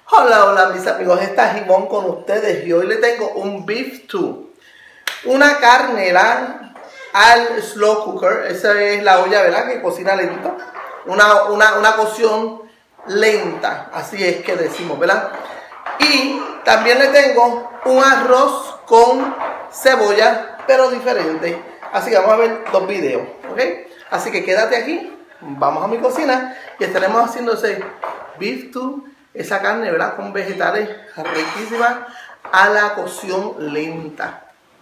Hola, hola mis amigos, está Jimón con ustedes y hoy le tengo un beef stew, una carne al slow cooker. Esa es la olla, ¿verdad?, que cocina lento, una cocción lenta, así es que decimos, ¿verdad? Y también le tengo un arroz con cebolla, pero diferente, así que vamos a ver dos videos, ¿ok? Así que quédate aquí, vamos a mi cocina y estaremos haciendo ese beef stew, esa carne, ¿verdad?, con vegetales riquísimas a la cocción lenta.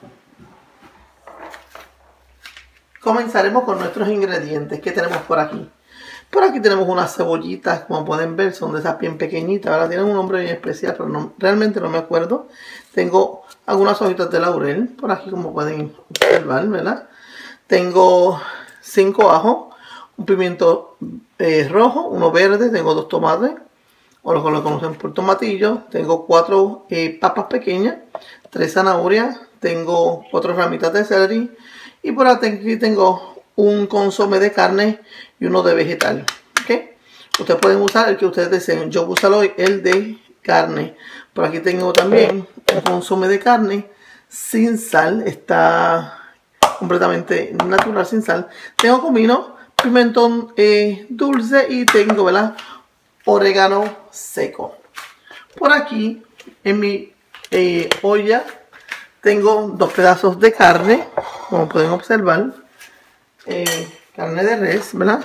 Comenzaremos con nuestros ingredientes que tenemos por aquí. Por aquí tenemos unas cebollitas, como pueden ver, son de esas bien pequeñitas, ¿verdad? Tienen un nombre bien especial, pero realmente no me acuerdo. Tengo algunas hojitas de laurel, por aquí como pueden observar, ¿verdad? Tengo 5 ajos, un pimiento rojo, uno verde, tengo 2 tomates, o lo que lo conocen por tomatillo. Tengo 4 papas pequeñas, 3 zanahorias, tengo 4 ramitas de celery y por aquí tengo un consomé de carne y uno de vegetal. ¿Okay? Ustedes pueden usar el que ustedes deseen. Yo uso hoy el de carne. Por aquí tengo también un consomé de carne sin sal, está completamente natural, sin sal. Tengo comino, pimentón dulce y tengo, ¿verdad?, orégano seco. Por aquí en mi olla tengo 2 pedazos de carne, como pueden observar, carne de res, ¿verdad?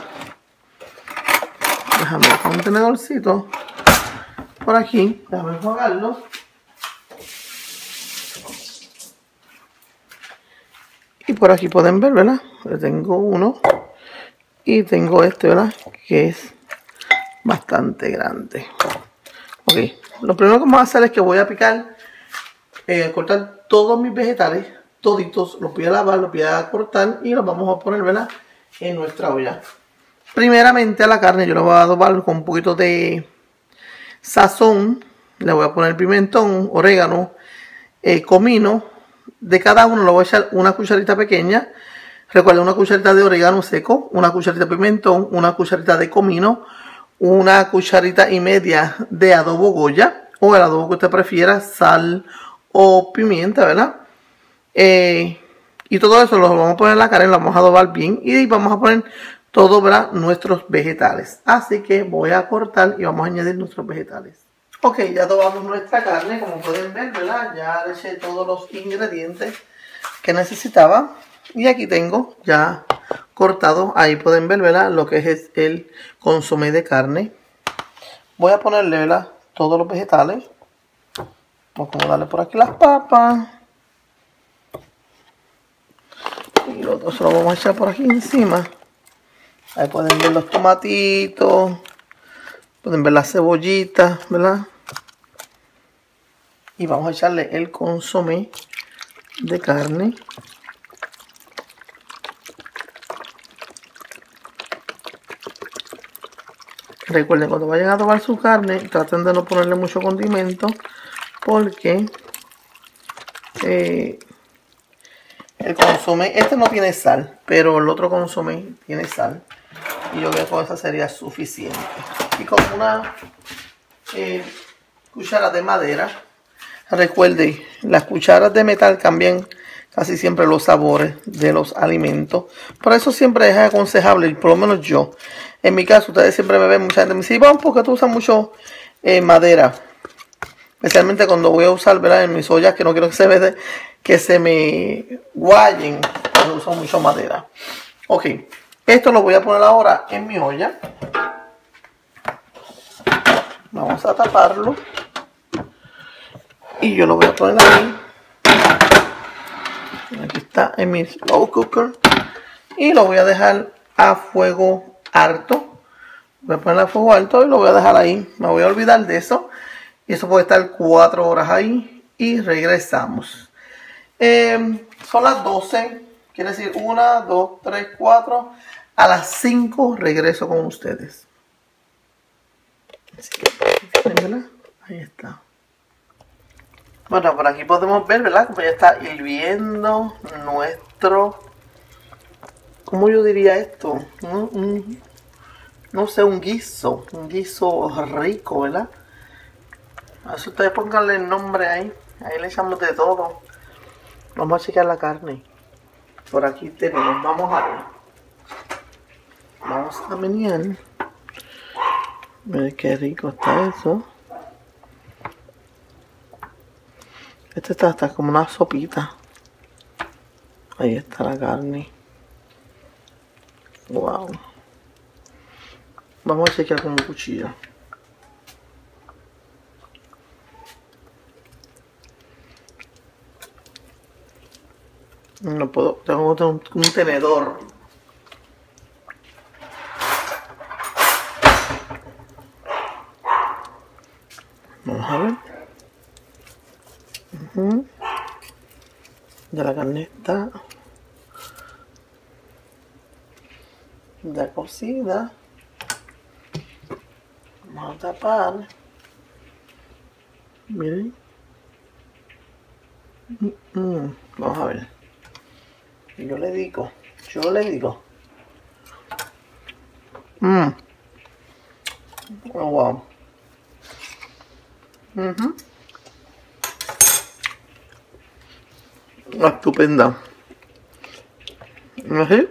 Déjame con un tenedorcito por aquí, déjame enjuagarlo. Y por aquí pueden ver, ¿verdad? Tengo uno y tengo este, ¿verdad?, que es bastante grande. Ok, lo primero que vamos a hacer es que voy a picar, cortar todos mis vegetales, toditos, los voy a lavar, los voy a cortar y los vamos a poner, ¿verdad?, en nuestra olla. Primeramente a la carne yo la voy a adobar con un poquito de sazón, le voy a poner pimentón, orégano, comino. De cada uno le voy a echar una cucharita pequeña. Recuerden, una cucharita de orégano seco, una cucharita de pimentón, una cucharita de comino, una cucharita y media de adobo Goya o el adobo que usted prefiera, sal o pimienta, ¿verdad? Y todo eso lo vamos a poner en la carne, lo vamos a adobar bien y vamos a poner todo, ¿verdad?, nuestros vegetales. Así que voy a cortar y vamos a añadir nuestros vegetales. Ok, ya adobamos nuestra carne, como pueden ver, ¿verdad? Ya le eché todos los ingredientes que necesitaba. Y aquí tengo ya cortado, ahí pueden ver, ¿verdad?, lo que es el consomé de carne. Voy a ponerle, ¿verdad?, todos los vegetales. Vamos a acomodarle por aquí las papas. Y los otros se los vamos a echar por aquí encima. Ahí pueden ver los tomatitos. Pueden ver las cebollitas, ¿verdad? Y vamos a echarle el consomé de carne. Recuerden, cuando vayan a adobar su carne, traten de no ponerle mucho condimento, porque el consomé, este no tiene sal, pero el otro consomé tiene sal. Y yo creo que con esa sería suficiente. Y con una cuchara de madera. Recuerden, las cucharas de metal cambian casi siempre los sabores de los alimentos. Por eso siempre es aconsejable, y por lo menos yo, en mi caso, ustedes siempre me ven, mucha gente me dice, vamos, porque tú usas mucho madera. Especialmente cuando voy a usar, ¿verdad?, en mis ollas, que no quiero que se me guayen, cuando uso mucho madera. Ok, esto lo voy a poner ahora en mi olla. Vamos a taparlo. Y yo lo voy a poner ahí. Aquí está en mi slow cooker. Y lo voy a dejar a fuego alto. Voy a poner a fuego alto y lo voy a dejar ahí. Me voy a olvidar de eso. Y eso puede estar 4 horas ahí. Y regresamos. Son las 12. Quiere decir 1, 2, 3, 4. A las 5 regreso con ustedes. Así que, ahí está. Bueno, por aquí podemos ver, ¿verdad?, como ya está hirviendo nuestro, ¿cómo yo diría esto? No sé, un guiso rico, ¿verdad? Así ustedes pónganle el nombre ahí. Ahí le echamos de todo. Vamos a chequear la carne. Por aquí tenemos, vamos a ver. Vamos a menear. Miren qué rico está eso. Este está como una sopita. Ahí está la carne. Wow. Vamos a chequear con un cuchillo. No puedo, tengo que tener un tenedor. Vamos a ver. Ya la carne está ya cocida. Vamos a tapar. Miren. Vamos a ver. Yo le digo. Oh, wow. Estupenda. Así.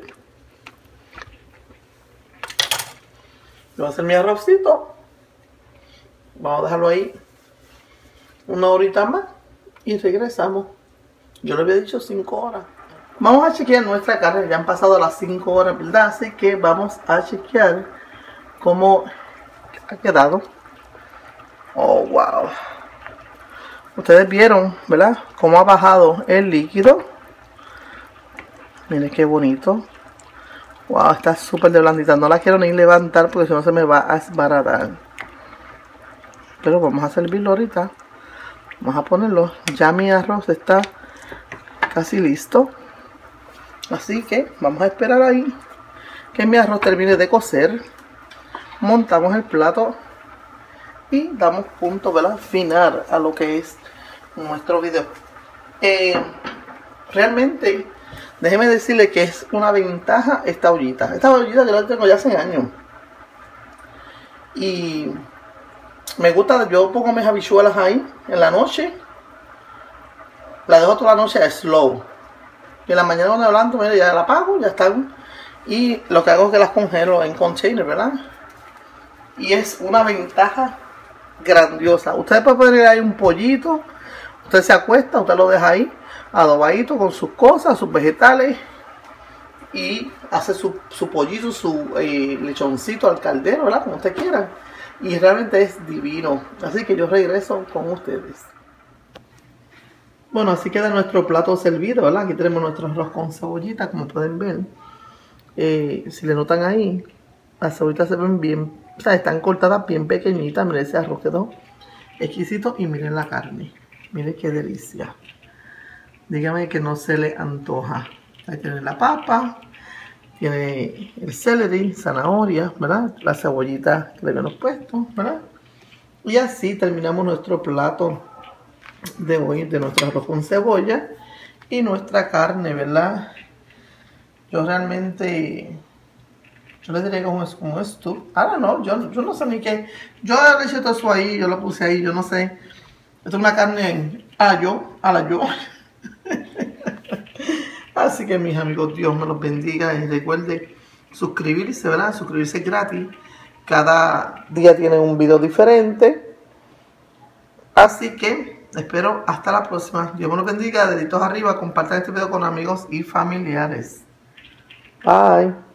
Voy a hacer mi arrocito. Vamos a dejarlo ahí una horita más y regresamos. Yo le había dicho 5 horas. Vamos a chequear nuestra carne. Ya han pasado las 5 horas, ¿verdad? Así que vamos a chequear cómo ha quedado. Oh, wow. Ustedes vieron, ¿verdad? Cómo ha bajado el líquido. Miren qué bonito. Wow, está súper de blandita. No la quiero ni levantar porque si no se me va a desbaratar. Pero vamos a servirlo ahorita. Vamos a ponerlo. Ya mi arroz está casi listo. Así que vamos a esperar ahí que mi arroz termine de cocer. Montamos el plato y damos punto, ¿verdad? Final a lo que es nuestro video. Realmente, déjeme decirle que es una ventaja esta ollita. Esta ollita yo la tengo ya hace años. Y me gusta, yo pongo mis habichuelas ahí en la noche. La dejo toda la noche a slow. Y en la mañana cuando hablando, mira, ya la apago, ya están. Y lo que hago es que las congelo en container, ¿verdad? Y es una ventaja grandiosa. Usted puede poner ahí un pollito. Usted se acuesta, usted lo deja ahí adobadito con sus cosas, sus vegetales. Y hace su pollito, su lechoncito al caldero, ¿verdad? Como usted quiera. Y realmente es divino. Así que yo regreso con ustedes. Bueno, así queda nuestro plato servido, ¿verdad? Aquí tenemos nuestro arroz con cebollita, como pueden ver. Si le notan ahí, las cebollitas se ven bien, o sea, están cortadas bien pequeñitas. Miren, ese arroz quedó exquisito. Y miren la carne. Miren qué delicia. Dígame que no se le antoja. Ahí tiene la papa, tiene el celery, zanahoria, ¿verdad? La cebollita que le habíamos puesto, ¿verdad? Y así terminamos nuestro plato de hoy, de nuestro arroz con cebolla y nuestra carne, ¿verdad? Yo realmente, yo le diría como es esto. Ahora no, yo no sé ni qué. Yo le eché todo eso ahí, yo lo puse ahí, yo no sé. Esto es una carne a la yo. Así que mis amigos, Dios me los bendiga y recuerde suscribirse, ¿verdad? Suscribirse es gratis. Cada día tiene un video diferente. Así que espero hasta la próxima. Dios me los bendiga, deditos arriba, compartan este video con amigos y familiares. Bye.